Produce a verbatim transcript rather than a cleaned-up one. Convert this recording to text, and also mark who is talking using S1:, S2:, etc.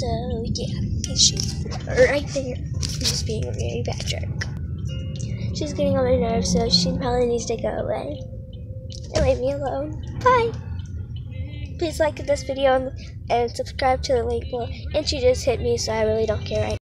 S1: So yeah, she's right there. She's being a very bad jerk. She's getting on my nerves, so she probably needs to go away and leave me alone. Bye! Please like this video and, and subscribe to the link below. And she just hit me, so I really don't care right now.